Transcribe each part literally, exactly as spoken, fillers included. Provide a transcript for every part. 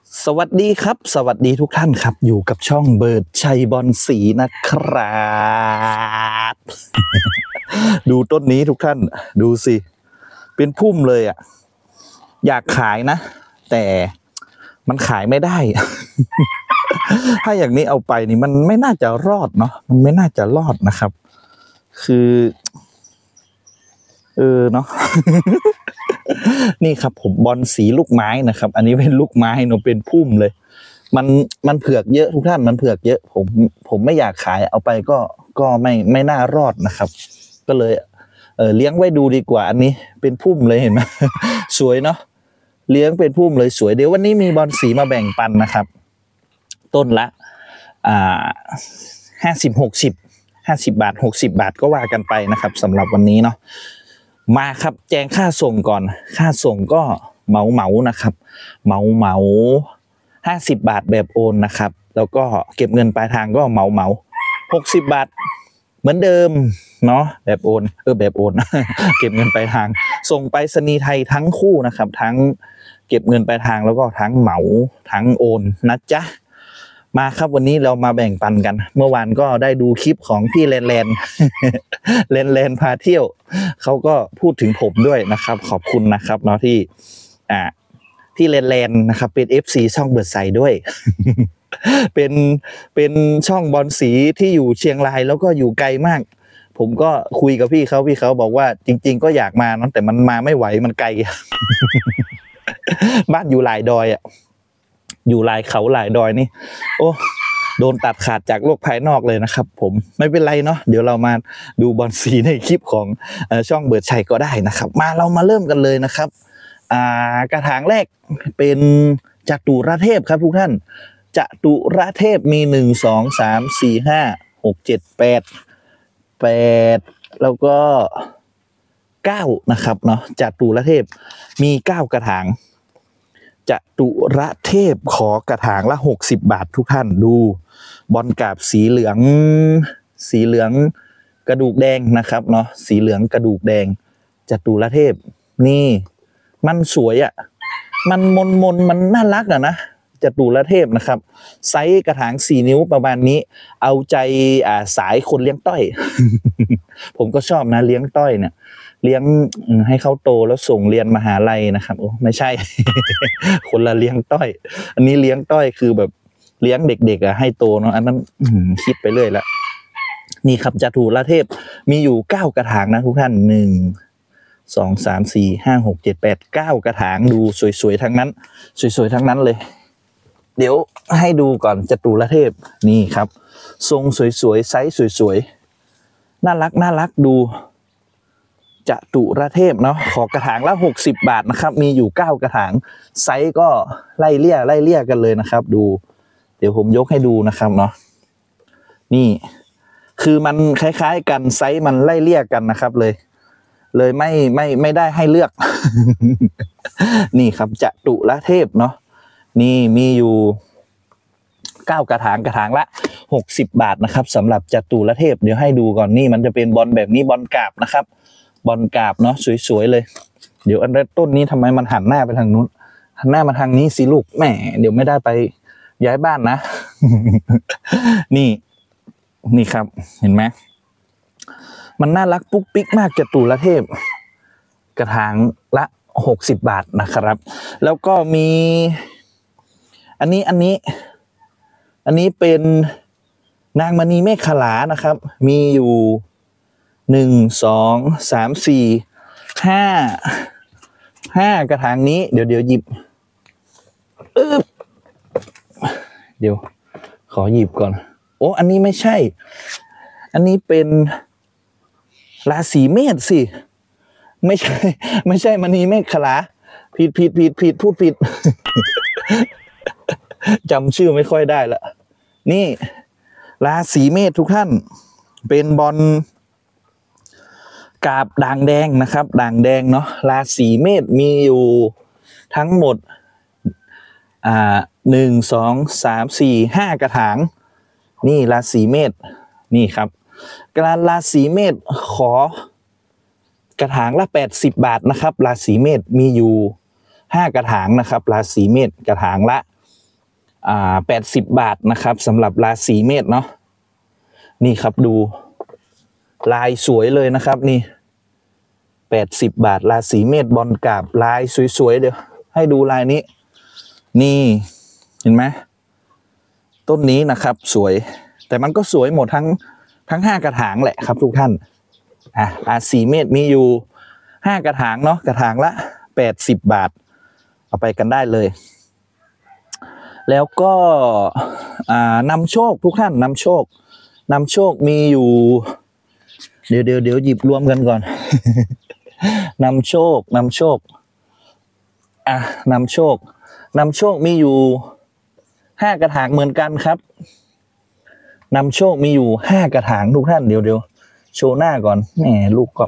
สวัสดีครับสวัสดีทุกท่านครับอยู่กับช่องเบิร์ดชัยบอลสีนะครับดูต้นนี้ทุกท่านดูสิเป็นพุ่มเลยอ่ะอยากขายนะแต่มันขายไม่ได้ ถ้าอย่างนี้เอาไปนี่มันไม่น่าจะรอดเนาะมันไม่น่าจะรอดนะครับคือเออเนาะ นี่ครับผมบอลสีลูกไม้นะครับอันนี้เป็นลูกไม้เนาะเป็นพุ่มเลยมันมันเผือกเยอะทุกท่านมันเผือกเยอะผมผมไม่อยากขายเอาไปก็ก็ไม่ไม่น่ารอดนะครับก็เลยเออเลี้ยงไว้ดูดีกว่าอันนี้เป็นพุ่มเลยเห็นไหม สวยเนาะเลี้ยงเป็นพุ่มเลยสวยเดี๋ยววันนี้มีบอลสีมาแบ่งปันนะครับต้นละอ่าห้าสิบหกสิบห้าสิบบาทหกสิบบาทก็ว่ากันไปนะครับสำหรับวันนี้เนาะมาครับแจ้งค่าส่งก่อนค่าส่งก็เหมาเหมานะครับเหมาเหมาห้าสิบบาทแบบโอนนะครับแล้วก็เก็บเงินปลายทางก็เหมาเหมาหกสิบบาทเหมือนเดิมเนาะแบบโอนเออแบบโอน เก็บเงินปลายทางส่งไปรษณีย์ไทยทั้งคู่นะครับทั้งเก็บเงินปลายทางแล้วก็ทั้งเหมาทั้งโอนนะจ๊ะมาครับวันนี้เรามาแบ่งปันกันเมื่อวานก็ได้ดูคลิปของพี่แลนแลน แลนแลนพาเที่ยวเขาก็พูดถึงผมด้วยนะครับขอบคุณนะครับเนาะที่อ่าที่แลนแลนนะครับเป็น เอฟ ซี ช่องเบิร์ดไซด์ด้วย เป็นเป็นช่องบอลสีที่อยู่เชียงรายแล้วก็อยู่ไกลมากผมก็คุยกับพี่เขาพี่เขาบอกว่าจริงๆก็อยากมานะแต่มันมาไม่ไหวมันไกล บ้านอยู่หลายดอยอ่ะอยู่หลายเขาหลายดอยนี่โอ้โดนตัดขาดจากโลกภายนอกเลยนะครับผมไม่เป็นไรเนาะเดี๋ยวเรามาดูบอลสีในคลิปของช่องเบิร์ดชัยก็ได้นะครับมาเรามาเริ่มกันเลยนะครับอ่ากระถางแรกเป็นจตุรเทพครับทุกท่านจตุรเทพมีหนึ่งสองสามสี่ห้าหกเจ็ดแปดแปดแล้วก็เก้านะครับเนาะจตุรเทพมีเก้ากระถางจตุรเทพขอกระถางละหกสิบบาททุกท่านดูบอลกาบสีเหลืองสีเหลืองกระดูกแดงนะครับเนาะสีเหลืองกระดูกแดงจตุรเทพนี่มันสวยอ่ะมันมนมนมันน่ารักอ่ะนะจตุรเทพนะครับไซส์กระถางสี่นิ้วประมาณนี้เอาใจอ่าสายคนเลี้ยงต้อย ผมก็ชอบนะเลี้ยงต้อยเนี่ยเลี้ยงให้เขาโตแล้วส่งเรียนมหาลัยนะครับโอ้ไม่ใช่ คนละเลี้ยงต้อยอันนี้เลี้ยงต้อยคือแบบเลี้ยงเด็กๆอ่ะให้โตเนาะอันนั้นคิดไปเรื่อยละนี่ครับจตุรเทพมีอยู่เก้ากระถางนะทุกท่านหนึ่งสองสามสี่ห้าหกเจ็ดแปดเก้ากระถางดูสวยๆทั้งนั้นสวยๆทั้งนั้นเลยเดี๋ยวให้ดูก่อนจตุรเทพนี่ครับทรงสวยๆไซส์สวยๆน่ารักน่ารักดูจตุรเทพเนาะขอกระถางละหกสิบบาทนะครับมีอยู่เก้ากระถางไซส์ก็ไล่เลี่ยไล่เลี่ยกันเลยนะครับดูเดี๋ยวผมยกให้ดูนะครับเนาะนี่คือมันคล้ายๆกันไซส์มันไล่เลี่ยกันนะครับเลยเลยไม่ไม่ไม่ได้ให้เลือก นี่ครับจตุรเทพเนาะนี่มีอยู่เก้ากระถางกระถางละหกสิบบาทนะครับสำหรับจตุรเทพเดี๋ยวให้ดูก่อนนี่มันจะเป็นบอลแบบนี้บอลกาบนะครับบอลกาบเนาะสวยๆเลยเดี๋ยวอันต้นนี้ทำไมมันหันหน้าไปทางนู้นหันหน้ามาทางนี้สิลูกแหมเดี๋ยวไม่ได้ไปย้ายบ้านนะ นี่นี่ครับเห็นไหมมันน่ารักปุ๊กปิ๊กมากจตุรเทพกระถางละหกสิบบาทนะครับแล้วก็มีอันนี้อันนี้อันนี้เป็นนางมณีเมฆขลานะครับมีอยู่หนึ่งสองสามสี่ห้าห้ากระถางนี้เดี๋ยวเดี๋ยวหยิบอึ๊บเดี๋ยวขอหยิบก่อนโอ้อันนี้ไม่ใช่อันนี้เป็นราศีเมษสิไม่ใช่ไม่ใช่มณีเมฆขลาผิดผิดผิดผิดพูดผิด จำชื่อไม่ค่อยได้ละนี่ราศีเมษทุกท่านเป็นบอลกาบด่างแดงนะครับด่างแดงเนาะราศีเมษมีอยู่ทั้งหมดอ่าหนึ่งสองสามสี่ห้ากระถางนี่ราศีเมษนี่ครับการราศีเมษขอกระถางละแปดสิบบาทนะครับราศีเมษมีอยู่ห้ากระถางนะครับราศีเมษกระถางละอ่าแปดสิบบาทนะครับสำหรับราศีเมษเนาะนี่ครับดูลายสวยเลยนะครับนี่แปดสิบบาทราศีเมษบอลกราบลายสวยๆเดี๋ยวให้ดูลายนี้นี่เห็นไหมต้นนี้นะครับสวยแต่มันก็สวยหมดทั้งทั้งห้ากระถางแหละครับทุกท่านอ่ะราศีเมษมีอยู่ห้ากระถางเนาะกระถางละแปดสิบบาทเอาไปกันได้เลยแล้วก็อ่านำโชคทุกท่านนำโชคนำโชคมีอยู่เดี๋ยวเดี๋ยวเดี๋ยวหยิบรวมกันก่อน นำโชคนำโชคอ่ะนำโชคนำโชคมีอยู่ห้ากระถางเหมือนกันครับนำโชคมีอยู่ห้ากระถางทุกท่านเดี๋ยวเดี๋ยวโชว์หน้าก่อนแหมลูกก็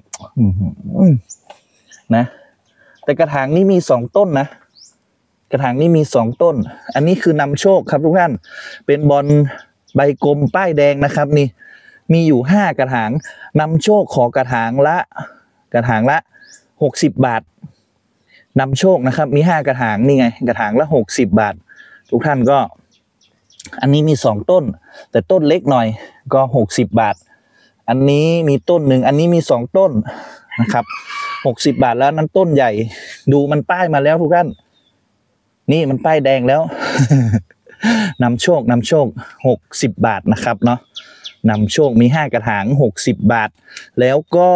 นะแต่กระถางนี้มีสองต้นนะกระถางนี้มีสองต้นอันนี้คือนำโชคครับทุกท่านเป็นบอลใบกลมป้ายแดงนะครับนี่มีอยู่ห้ากระถางนำโชคขอกระถางละกระถางละหกสิบบาทนำโชคนะครับมีห้ากระถางนี่ไงกระถางละหกสิบบาททุกท่านก็อันนี้มีสองต้นแต่ต้นเล็กหน่อยก็หกสิบบาทอันนี้มีต้นหนึ่งอันนี้มีสองต้นนะครับหกสิบบาทแล้วนั้นต้นใหญ่ดูมันป้ายมาแล้วทุกท่านนี่มันป้ายแดงแล้ว นำโชคนำโชคหกสิบบาทนะครับเนาะนำโชคมีห้ากระถางหกสิบบาทแล้วก็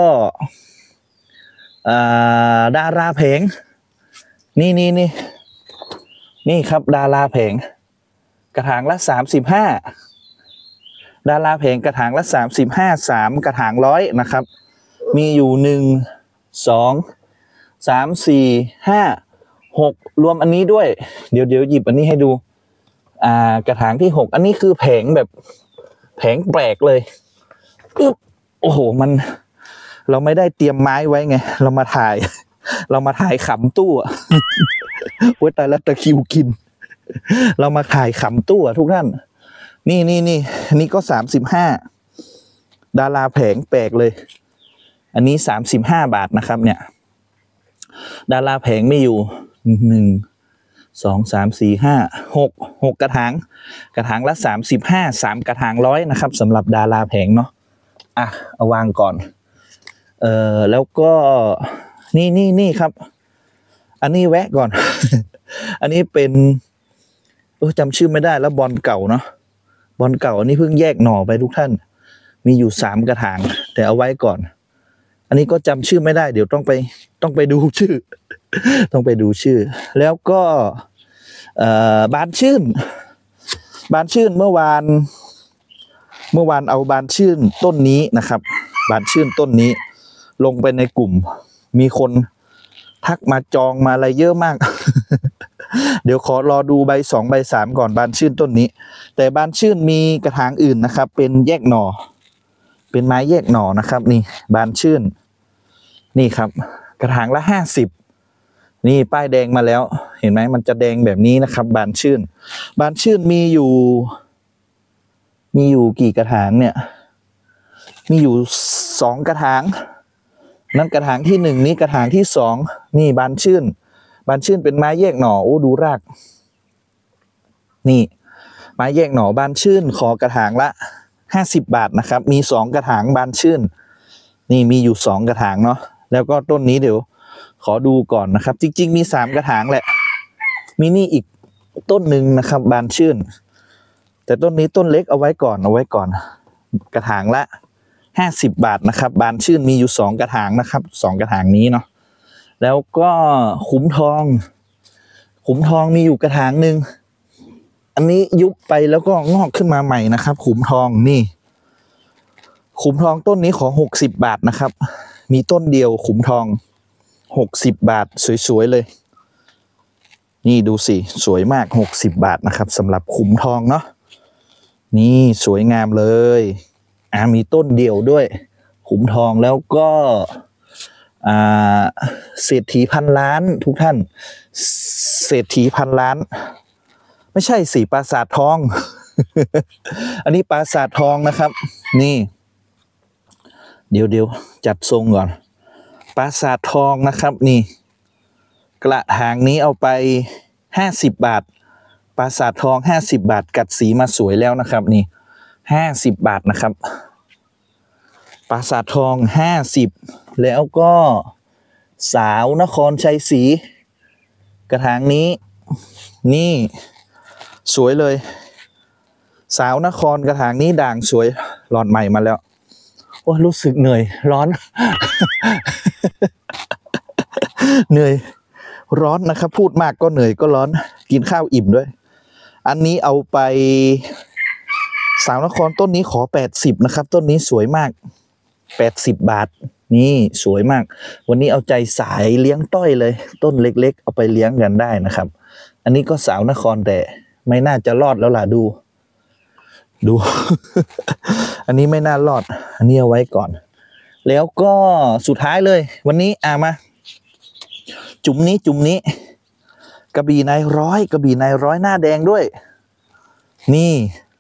ดาราแผงนี่นี่นี่นี่ครับดาราแผงกระถางละสามสิบห้าดาราแผงกระถางละสามสิบห้าสามกระถางร้อยนะครับมีอยู่หนึ่งสองสามสี่ห้าหกรวมอันนี้ด้วยเดี๋ยวเดี๋ยวหยิบอันนี้ให้ดูอ่ากระถางที่หกอันนี้คือแผงแบบแผงแปลกเลยอึ๊บโอ้โหมันเราไม่ได้เตรียมไม้ไว้ไงเรามาถ่ายเรามาถ่ายขำตู้อ่ะโอ้ยตายแล้วตะคิวกินเรามาถ่ายขำตู้อ่ะทุกท่านนี่นี่นี่อันนี้ก็สามสิบห้าดาราแผงแปลกเลยอันนี้สามสิบห้าบาทนะครับเนี่ยดาราแผงไม่อยู่หนึ่งสองสามสี่ห้าหกหกกระถางกระถางละสามสิบห้าสามกระถางร้อยนะครับสำหรับดาราแผงเนาะอ่ะเอาวางก่อนเอ่อแล้วก็นี่นี่นี่ครับอันนี้แวะก่อน อันนี้เป็นโอ้จำชื่อไม่ได้แล้วบอลเก่าเนาะบอลเก่าอันนี้เพิ่งแยกหน่อไปทุกท่านมีอยู่สามกระถางแต่เอาไว้ก่อนอันนี้ก็จำชื่อไม่ได้เดี๋ยวต้องไปต้องไปดูชื่อ ต้องไปดูชื่อแล้วก็เอ่อบานชื่นบานชื่นเมื่อวานเมื่อวานเอาบานชื่นต้นนี้นะครับบานชื่นต้นนี้ลงไปในกลุ่มมีคนทักมาจองมาอะไรเยอะมาก เดี๋ยวขอรอดูใบสองใบสามก่อนบานชื่นต้นนี้แต่บานชื่นมีกระถางอื่นนะครับเป็นแยกหน่อเป็นไม้แยกหน่อนะครับนี่บานชื่นนี่ครับกระถางละห้าสิบนี่ป้ายแดงมาแล้วเห็นไหมมันจะแดงแบบนี้นะครับบานชื่นบานชื่นมีอยู่มีอยู่กี่กระถางเนี่ยมีอยู่สองกระถางนั่นกระถางที่หนึ่งนี่กระถางที่สองนี่บานชื่นบานชื่นเป็นไม้แยกหน่อโอ้ดูรากนี่ไม้แยกหน่อบานชื่นขอกระถางละห้าสิบบาทนะครับมีสองกระถางบานชื่นนี่มีอยู่สองกระถางเนาะแล้วก็ต้นนี้เดี๋ยวขอดูก่อนนะครับจริงๆมีสามกระถางแหละมีนี่อีกต้นหนึ่งนะครับบานชื่นแต่ต้นนี้ต้นเล็กเอาไว้ก่อนเอาไว้ก่อนกระถางละห้าสิบบาทนะครับบานชื่นมีอยู่สองกระถางนะครับสองกระถางนี้เนาะแล้วก็ขุมทองขุมทองมีอยู่กระถางหนึ่งอันนี้ยุบไปแล้วก็งอกขึ้นมาใหม่นะครับขุมทองนี่ขุมทองต้นนี้ขอหกสิบบาทนะครับมีต้นเดียวขุมทองหกสิบบาทสวยๆเลยนี่ดูสิสวยมากหกสิบบาทนะครับสำหรับขุมทองเนาะนี่สวยงามเลยอ่ามีต้นเดียวด้วยขุมทองแล้วก็อ่าเศรษฐีพันล้านทุกท่านเศรษฐีพันล้านไม่ใช่สิปราสาททอง อันนี้ปราสาททองนะครับนี่เดี๋ยวเดี๋ยวจัดทรงก่อนปราสาททองนะครับนี่กระถางนี้เอาไปห้าสิบบาทปราสาททองห้าสิบบาทกัดสีมาสวยแล้วนะครับนี่ห้าสิบบาทนะครับปราสาททองห้าสิบแล้วก็สาวนครชัยศรีกระถางนี้นี่สวยเลยสาวนครกระถางนี้ด่างสวยหลอดใหม่มาแล้วโอ้รู้สึกเหนื่อยร้อน เหนื่อยร้อนนะครับพูดมากก็เหนื่อยก็ร้อนกินข้าวอิ่มด้วยอันนี้เอาไปสาวนครต้นนี้ขอแปดสิบนะครับต้นนี้สวยมากแปดสิบบาทนี่สวยมากวันนี้เอาใจสายเลี้ยงต้อยเลยต้นเล็กๆเอาไปเลี้ยงกันได้นะครับอันนี้ก็สาวนครแต่ไม่น่าจะรอดแล้วล่ะดูดู อันนี้ไม่น่ารอดอันนี้เอาไว้ก่อนแล้วก็สุดท้ายเลยวันนี้อ่ามาจุ่มนี้จุ่มนี้กระบี่นายร้อยกระบี่นายร้อยหน้าแดงด้วยนี่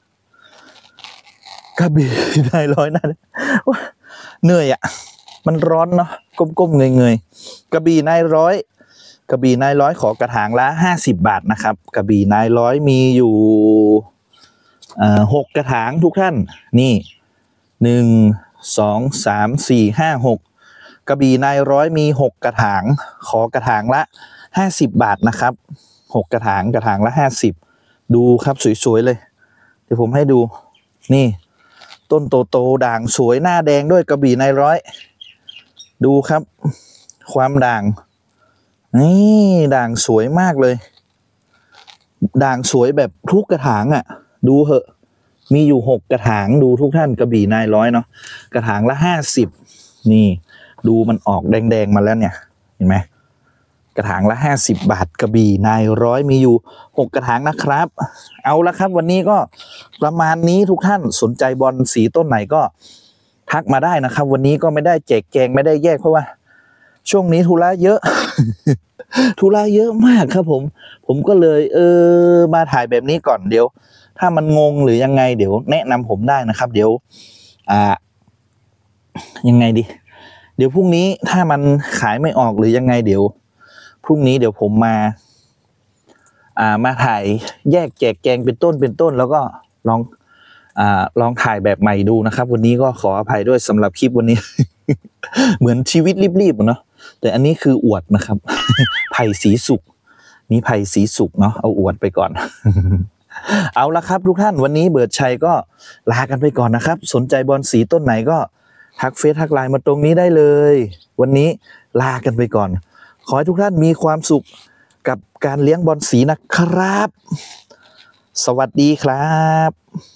กระบี่นายร้อยหน้าเหนื่อยอ่ะมันร้อนเนาะก้มๆเงยๆกระบี่นายร้อยกระบี่นายร้อยขอกระถางละห้าสิบบาทนะครับกระบี่นายร้อยมีอยู่อ่าหกกระถางทุกท่านนี่หนึ่งสองสามสี่ห้าหกกระบี่นายร้อยมีหกกระถางขอกระถางละห้าสิบบาทนะครับหกกระถางกระถางละห้าสิบดูครับสวยๆเลยเดี๋ยวผมให้ดูนี่ต้นโตๆด่างสวยหน้าแดงด้วยกระบี่นายร้อยดูครับความด่างนี่ด่างสวยมากเลยด่างสวยแบบทุกกระถางอ่ะดูเหอะมีอยู่หกกระถางดูทุกท่านกระบี่นายร้อยเนาะกระถางละห้าสิบนี่ดูมันออกแดงๆมาแล้วเนี่ยเห็นไหมกระถางละห้าสิบบาทกระบี่นายร้อยมีอยู่หกกระถางนะครับเอาละครับวันนี้ก็ประมาณนี้ทุกท่านสนใจบอลสีต้นไหนก็ทักมาได้นะครับวันนี้ก็ไม่ได้แจกแจงไม่ได้แยกเพราะว่าช่วงนี้ธุระเยอะ ธุระเยอะมากครับผมผมก็เลยเออมาถ่ายแบบนี้ก่อนเดี๋ยวถ้ามันงงหรือยังไงเดี๋ยวแนะนำผมได้นะครับเดี๋ยวอ่ายังไงดีเดี๋ยวพรุ่งนี้ถ้ามันขายไม่ออกหรือยังไงเดี๋ยวพรุ่งนี้เดี๋ยวผมมาอ่ามาถ่ายแยกแจกแจงเป็นต้นเป็นต้นแล้วก็ลองอ่าลองถ่ายแบบใหม่ดูนะครับวันนี้ก็ขออภัยด้วยสำหรับคลิปวันนี้ เหมือนชีวิตรีบๆเนาะแต่อันนี้คืออวดนะครับ ไผ่สีสุกนี่ไผ่สีสุกเนาะเอาอวดไปก่อน เอาละครับทุกท่านวันนี้เบิร์ดชัยก็ลากันไปก่อนนะครับสนใจบอลสีต้นไหนก็ทักเฟซทักไลน์มาตรงนี้ได้เลยวันนี้ลากันไปก่อนขอให้ทุกท่านมีความสุขกับการเลี้ยงบอลสีนะครับสวัสดีครับ